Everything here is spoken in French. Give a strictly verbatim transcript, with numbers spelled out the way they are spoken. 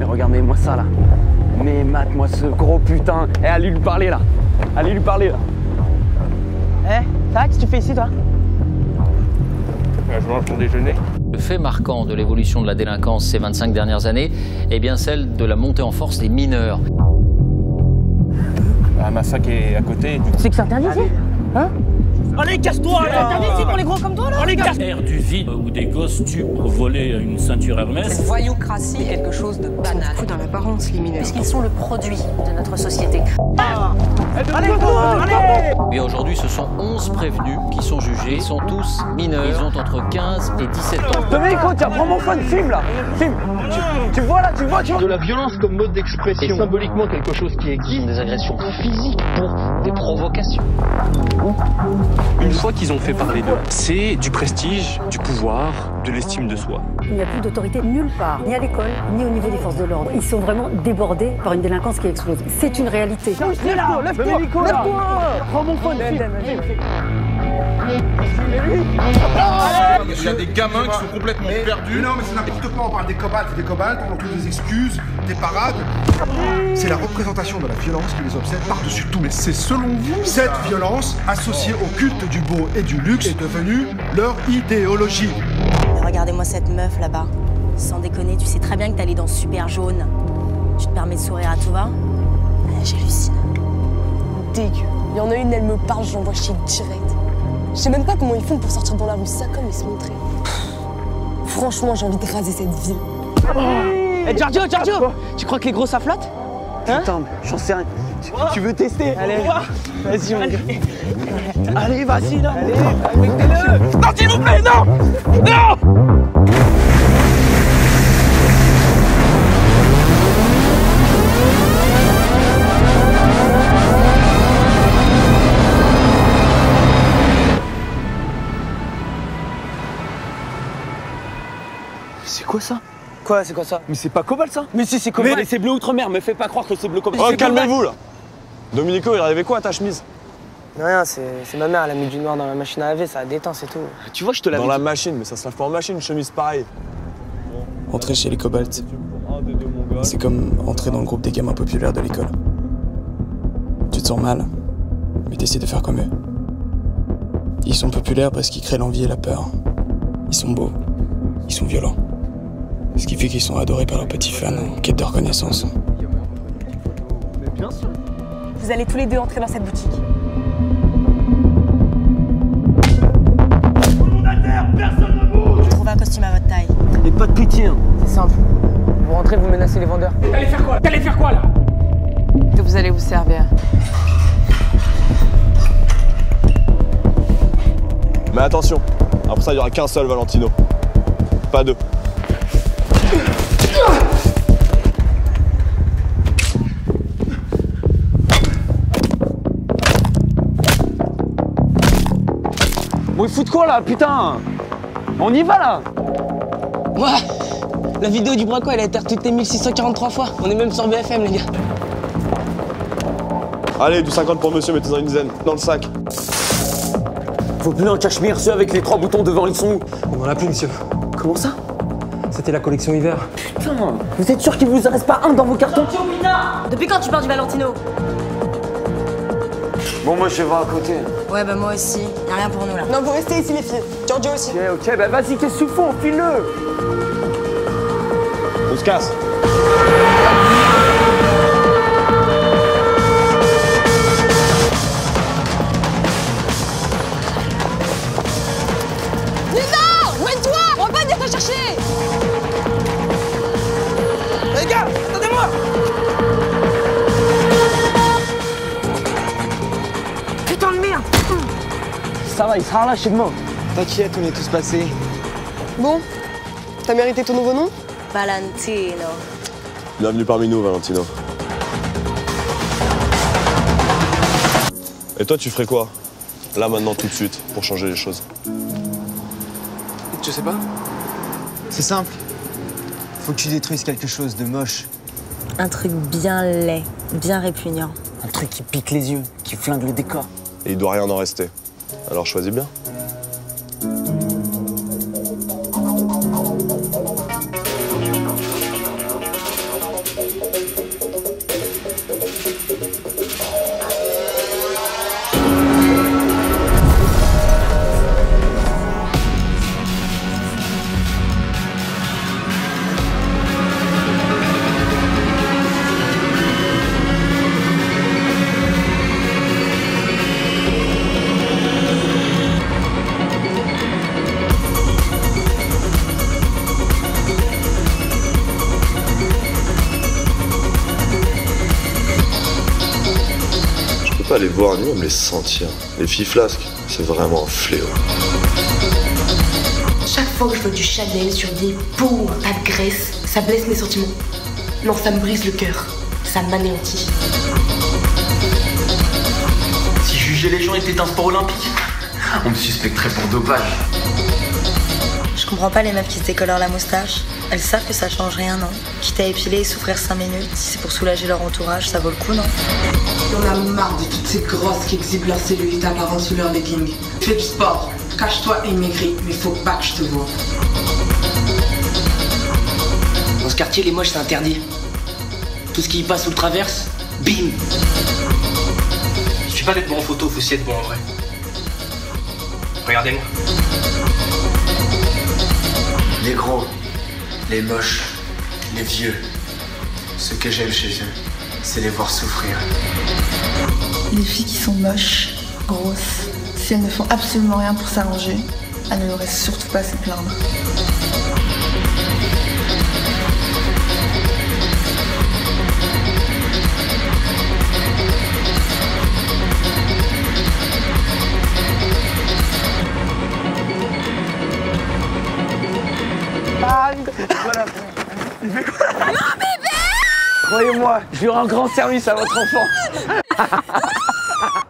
regardez-moi ça là. Mais mate-moi ce gros putain. Eh, allez lui parler là. Allez lui parler là. Eh, ça, qu'est-ce que tu fais ici toi? Je mange mon déjeuner. Le fait marquant de l'évolution de la délinquance ces vingt-cinq dernières années est bien celle de la montée en force des mineurs. Ah, ma fac est à côté. Tu sais que c'est interdit ici? Hein? Allez, casse-toi C'est interdit ici pour les gros comme toi là? Allez, casse-toi. Air du vide où des gosses tuent pour voler une ceinture Hermès. Cette voyoucratie est quelque chose de banal. Ils sont dans l'apparence, les mineurs. Puisqu'ils sont le produit de notre société. Ah. Allez, allez, allez. Et aujourd'hui, ce sont onze prévenus qui sont jugés. Ils sont tous mineurs. Ils ont entre quinze et dix-sept ans. Domenico, tiens, prends mon phone, filme là. Filme. Tu, tu vois là, tu vois, tu vois. De la violence comme mode d'expression. Et symboliquement quelque chose qui existe. Des agressions physiques pour des provocations. Une fois qu'ils ont fait parler d'eux, c'est du prestige, du pouvoir, de l'estime de soi. Il n'y a plus d'autorité nulle part, ni à l'école, ni au niveau des forces de l'ordre. Ils sont vraiment débordés par une délinquance qui explose. C'est une réalité. Lève-toi, lève-toi, lève-toi. Prends mon phone, filme. Il y a des gamins qui sont complètement mais, perdus. Mais non, mais c'est n'importe quoi. On parle des cobaltes, des cobaltes, on trouve des excuses, des parades. C'est la représentation de la violence qui les obsède par-dessus tout. Mais c'est selon vous, cette violence associée au culte du beau et du luxe est devenue leur idéologie. Regardez-moi cette meuf là-bas. Sans déconner, tu sais très bien que t'es allée dans Super Jaune. Tu te permets de sourire à tout va? J'hallucine. Dégueu. Il y en a une, elle me parle, j'envoie chier direct. Je sais même pas comment ils font pour sortir dans la rue, ça comme et se montrer. Franchement, j'ai envie de raser cette ville. Oh. Eh, Giorgio, Giorgio, tu crois que les gros ça flotte? Hein? Putain, j'en sais rien. Tu, oh. tu veux tester? Allez, vas-y, mon gars. Allez, vas-y, là. Allez, mettez-le. Non, s'il vous plaît, non. Non. C'est quoi ça? Quoi, c'est quoi ça? Mais c'est pas Cobalt ça? Mais si, c'est Cobalt. Mais c'est bleu outre-mer, me fais pas croire que c'est bleu Cobalt. Oh, calmez-vous là. Domenico, il arrivait quoi à ta chemise? Rien, c'est ma mère, elle a mis du noir dans la machine à laver, ça détend, c'est tout. Tu vois, je te l'avais dit. Dans la dit. machine, mais ça se lave pas en machine, une chemise pareille. Entrer chez les Cobalt, c'est comme entrer dans le groupe des gamins populaires de l'école. Tu te sens mal, mais t'essaies de faire comme eux. Ils sont populaires parce qu'ils créent l'envie et la peur. Ils sont beaux, ils sont violents. Ce qui fait qu'ils sont adorés par leurs petits fans en quête de reconnaissance. Mais bien sûr. Vous allez tous les deux entrer dans cette boutique. Tout le monde à terre, personne ne bouge. Trouvez un costume à votre taille. Et pas de pitié, hein. C'est simple. Vous rentrez, vous menacez les vendeurs. T'allais faire quoi? T'allais faire quoi là? Que vous allez vous servir. Mais attention, après ça, il y aura qu'un seul Valentino. Pas deux. Bon, ils foutent quoi là, putain? On y va là? Ouais. La vidéo du braco, elle a été retweetée mille six cent quarante-trois fois. On est même sur B F M, les gars. Allez, du cinquante pour monsieur, mettez-en une dizaine. Dans le sac. Faut plus un cachemire, ceux avec les trois boutons devant, ils sont où? On en a plus, monsieur. Comment ça? C'était la collection hiver. Putain, vous êtes sûr qu'il vous en reste pas un dans vos cartons? Depuis quand tu parles du Valentino? Bon, moi je vais voir à côté. Ouais, bah moi aussi. Y'a rien pour nous là. Non, vous restez ici, les filles. Giorgio aussi. Ok, ok, bah vas-y, qu'est-ce que tu fous? File-le! On se casse. Lisa! Mène-toi! On va pas venir te chercher! Les gars, attendez-moi! Putain de merde! Ça va, il sera lâché de moi. T'inquiète, on est tous passés. Bon, t'as mérité ton nouveau nom? Valentino. Bienvenue parmi nous, Valentino. Et toi, tu ferais quoi? Là, maintenant, tout de suite, pour changer les choses. Je sais pas. C'est simple. Faut que tu détruises quelque chose de moche. Un truc bien laid, bien répugnant. Un truc qui pique les yeux, qui flingue le décor. Et il doit rien en rester. Alors choisis bien. les voir ni même les sentir. Les filles flasques, c'est vraiment un fléau. Chaque fois que je vois du Chanel sur des peaux, un tas de graisse, ça blesse mes sentiments. Non, ça me brise le cœur. Ça m'anéantit. Si juger les gens était un sport olympique, on me suspecterait pour dopage. Je comprends pas les meufs qui se décolorent la moustache. Elles savent que ça change rien, non? Quitte à épiler et souffrir cinq minutes, si c'est pour soulager leur entourage, ça vaut le coup, non? On a marre de toutes ces grosses qui exhibent leur cellulite apparente sous leur legging. Fais du sport, cache-toi et maigris, mais faut pas que je te vois. Dans ce quartier, les moches, c'est interdit. Tout ce qui y passe ou le traverse, bim! Je suis pas d'être bon en photo, faut aussi être bon en vrai. Regardez-moi. Les gros, les moches, les vieux. Ce que j'aime chez eux, c'est les voir souffrir. Les filles qui sont moches, grosses, si elles ne font absolument rien pour s'arranger, elles ne devraient surtout pas se plaindre. Voilà. Il fait quoi? Non, bébé! Croyez-moi, je lui rends grand service à votre enfant.